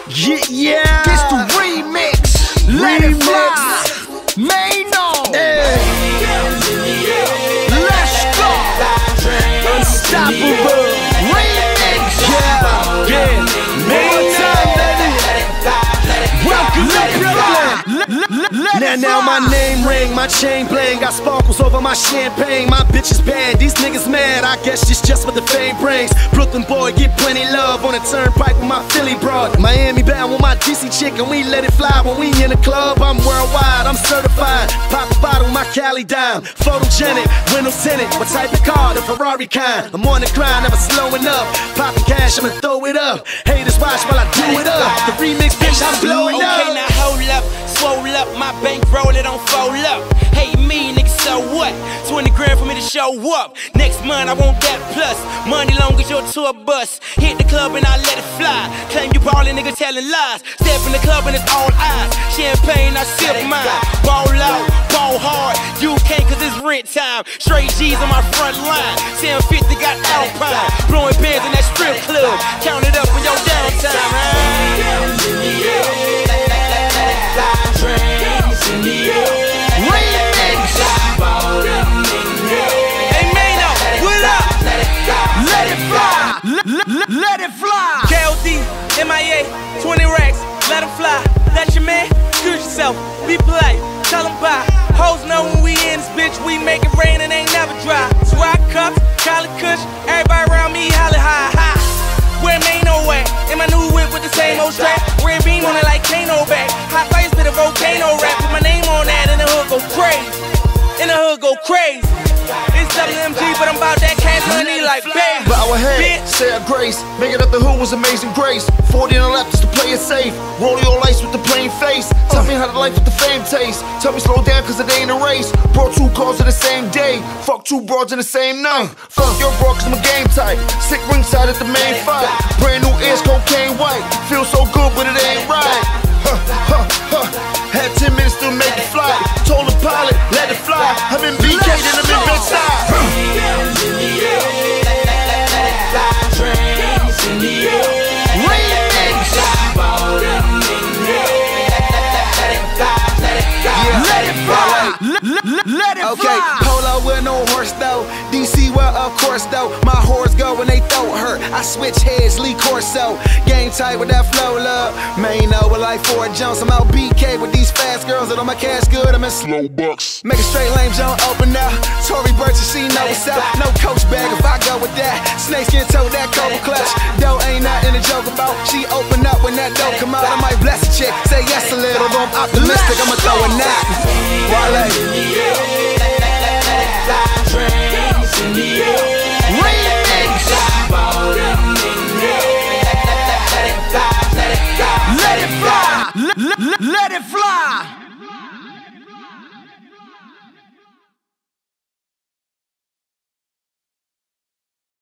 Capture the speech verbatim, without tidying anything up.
Yeah, yeah. This the remix. Let remix. it fly. Maino. Hey. Let's go. Unstoppable. Remix. Yeah, yeah. Main time, baby. Welcome to Brooklyn. Now, now my name ring, my chain bling, got sparkles over my champagne. My bitch is bad, these niggas mad. I guess it's just what the fame brings. Brooklyn boy get plenty love on the turnpike with my Philly broad. Miami bound with my D C chick and we let it fly when we in the club. I'm worldwide, I'm certified. Pop a bottle, my Cali dime. Photogenic, window tinted. What type of car? The Ferrari kind. I'm on the grind, never slowing up. Popping cash, I'ma throw it up. Haters watch while I do it up. The remix, bitch, I'm blowing okay, up. Okay, now hold up, swole up, my bank roll it don't fold up. Hey me, nigga, so what? twenty grand for me to show up. Next month I want that plus. Money long as your tour bus. Hit the club and I let it fly. Claim you ballin', nigga telling lies. Step in the club and it's all eyes. Champagne, I sip mine. Ball out, ball hard. You can't cause it's rent time. Straight G's on my front line. ten fifty got Alpine. Blowing bands in that strip club. Count it up in your downtime, man. Let it fly. K O D, M I A, twenty racks, let them fly. That's your man, excuse yourself, be polite, tell them bye. Hoes know when we in this bitch, we make it rain and ain't never dry. Swag cups, collar kush, everybody around me holla high, high. Where ain't no way, in my new whip with the same old strap. Red beam on it like Kano back. Hot face with a volcano rap, put my name on that and the hood go crazy. And the hood go crazy. It's W M G, but I'm about that cash money like baby. Bow a head, say a grace. Make it up the hood was amazing grace. forty on the left just to play it safe. Roll your lights with the plain face. Tell me how the life with the fame taste. Tell me slow down cause it ain't a race. Brought two cars in the same day. Fuck two broads in the same night. Fuck your bro cause I'm a game type. Sick ringside at the main fight. Brand new ears, cocaine white. Feel so good but it ain't right. Huh, huh, huh. Had ten minutes to make it fly. Told the pilot, let it fly. I'm in B K, then I'm in Bedside. Let it okay, fly. Polo with no horse though. D C well of course though. My horse go when they throat hurt. I switch heads, Lee Corso. Game tight with that flow, love. Maino with like Ford Jones. I'm out B K with these fast girls that on my cash good. I'm in slow bucks. Make a straight lane jump open now. Tory Burch, she know what's up. No coach bag if I go with that. Snakeskin toe, that cobra clutch. Dough ain't nothing to joke about. She open up when that dough come out. I might bless a chick, say yes a little. Though I'm optimistic, I'ma throw a knot. Wale. Let it fly. Let it fly.